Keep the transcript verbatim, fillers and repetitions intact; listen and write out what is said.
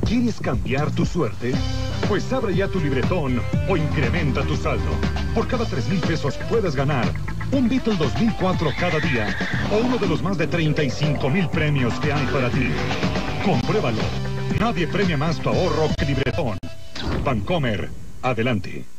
¿Quieres cambiar tu suerte? Pues abre ya tu libretón o incrementa tu saldo. Por cada tres mil pesos puedes ganar un Beetle dos mil cuatro cada día o uno de los más de treinta y cinco mil premios que hay para ti. Compruébalo. Nadie premia más tu ahorro que Libretón. Bancomer, adelante.